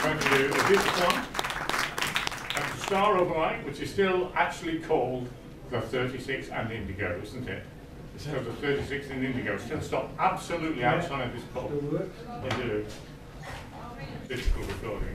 going to do is this one. And the Star Overlight, which is still actually called the 36 and Indigo, isn't it? So the 36 and Indigo still stop absolutely outside this pub. Still works. They do. Digital recording.